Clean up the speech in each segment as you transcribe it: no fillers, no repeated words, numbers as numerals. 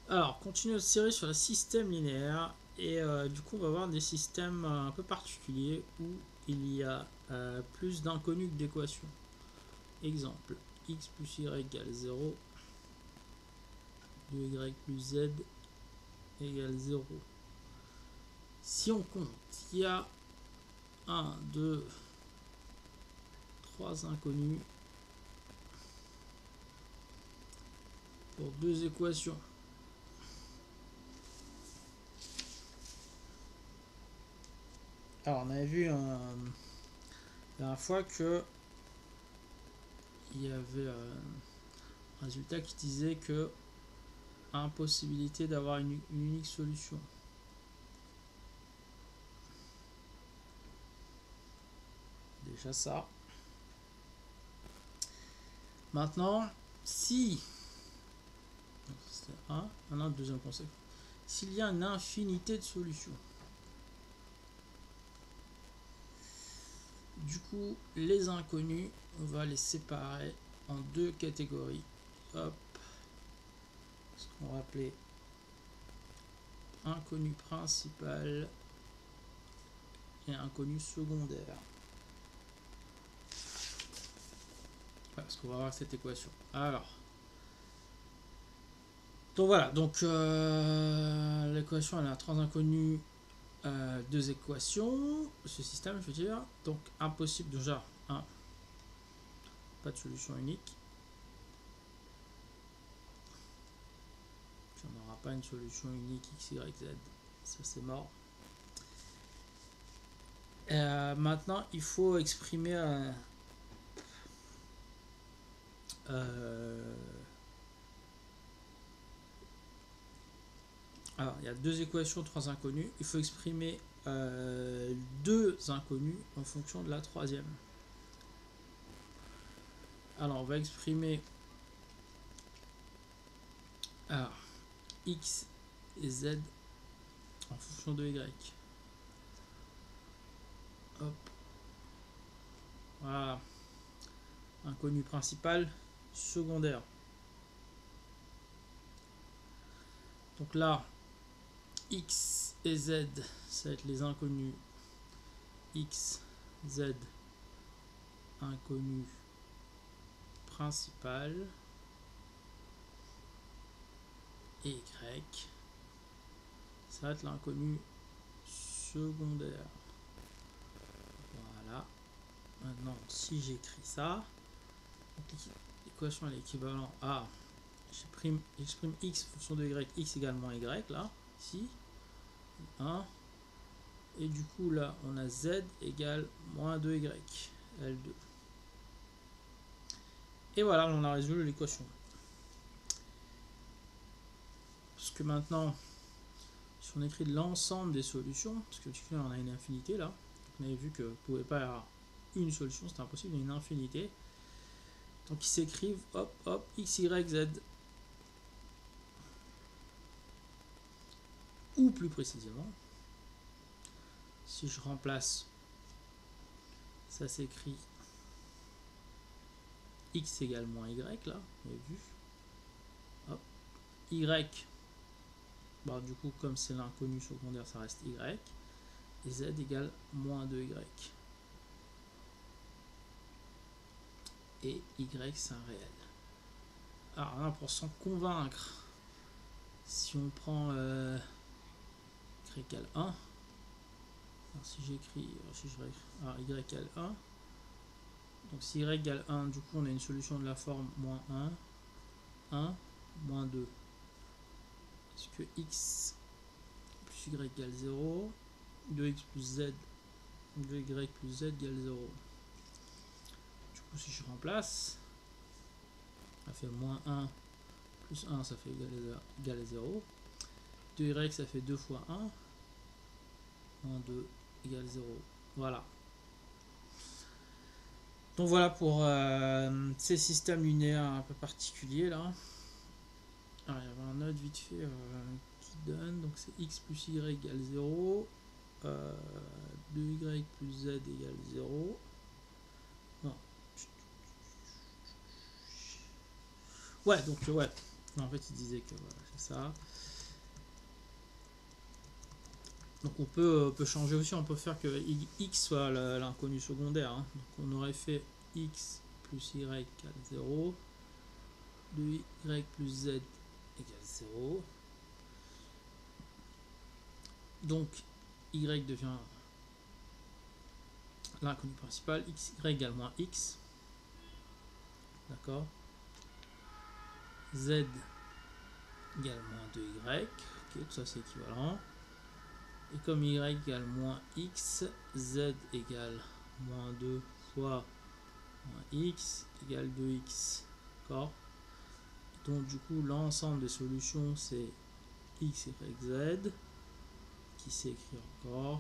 Alors, continue notre série sur le système linéaire. Et du coup, on va voir des systèmes un peu particuliers où il y a plus d'inconnus que d'équations. Exemple, x plus y égale 0, 2y plus z égale 0. Si on compte, il y a 1, 2, 3 inconnus pour deux équations. Alors, on avait vu la dernière fois que il y avait un résultat qui disait que impossibilité d'avoir une unique solution. Déjà ça. Maintenant, si c'était un deuxième concept. S'il y a une infinité de solutions, du coup, les inconnus, on va les séparer en deux catégories. Hop, ce qu'on va appeler inconnu principal et inconnu secondaire. Voilà ce qu'on va voir cette équation. Alors, donc voilà, donc l'équation elle a trois inconnus, deux équations, ce système je veux dire, donc impossible déjà, pas de solution unique. Puis on n'aura pas une solution unique x, y, z, ça c'est mort. Maintenant il faut exprimer alors il y a deux équations, trois inconnus, il faut exprimer deux inconnus en fonction de la troisième. Alors on va exprimer x et z en fonction de y. Hop. Voilà. Inconnu principal, secondaire. Donc là, x et z, ça va être les inconnus. X, z, inconnu principal. Et y, ça va être l'inconnu secondaire. Voilà. Maintenant, si j'écris ça, l'équation est l'équivalent à j'exprime x en fonction de y, x égale moins y, là, ici, 1, et du coup là on a z égale moins 2y, L2. Et voilà, on a résolu l'équation. Parce que maintenant, si on écrit l'ensemble des solutions, parce que on a une infinité là, on avait vu que vous ne pouvez pas avoir une solution, c'est impossible, il y a une infinité. Donc ils s'écrivent hop hop x, y, z. Ou plus précisément, si je remplace, ça s'écrit x égale moins y, là, vous avez vu. Hop. Y, bah, du coup, comme c'est l'inconnu secondaire, ça reste y. Et z égale moins 2y. Et y, c'est un réel. Alors là, pour s'en convaincre, si on prend y égale 1, alors si j'écris, si je réécris, alors y égale 1, donc si y égale 1, du coup on a une solution de la forme moins 1, 1, moins 2. Est-ce que x plus y égale 0, 2x plus z, 2y plus z égale 0. Du coup si je remplace, ça fait moins 1 plus 1, ça fait égal à 0. 2y, ça fait 2 fois 1. Moins 2 égale 0. Voilà. Donc voilà pour ces systèmes linéaires un peu particuliers là. Alors, il y avait un autre vite fait qui donne, donc c'est x plus y égale 0. 2y plus z égale 0. Non. Ouais, donc ouais. Mais en fait, il disait que voilà, c'est ça. Donc on peut changer aussi, on peut faire que x soit l'inconnu secondaire. Hein. Donc on aurait fait x plus y égale 0, de y plus z égale 0. Donc y devient l'inconnu principal, x y égale moins x. D'accord. Z égale moins 2y. Ok, tout ça c'est équivalent. Et comme y égale moins x, z égale moins 2 fois moins x égale 2x. D'accord. Donc du coup l'ensemble des solutions c'est x, y, z qui s'écrit encore.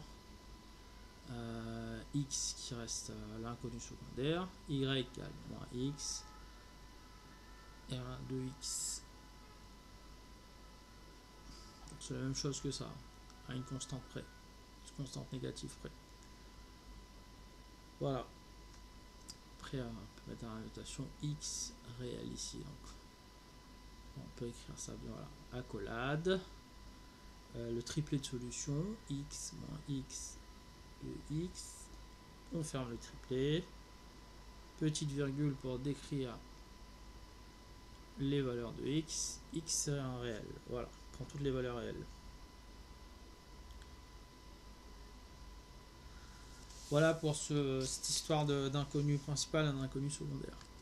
X qui reste l'inconnu secondaire. Y égale moins x. Et un 2x. C'est la même chose que ça. À une constante près. Une constante négative près. Voilà. Après, on peut mettre dans la notation x réel ici. Donc, on peut écrire ça bien. Voilà. Accolade. Le triplet de solution. X moins x de x. On ferme le triplet. Petite virgule pour décrire les valeurs de x. X c'est un réel. Voilà. On prend toutes les valeurs réelles. Voilà pour cette histoire d'inconnu principal et d'inconnu secondaire.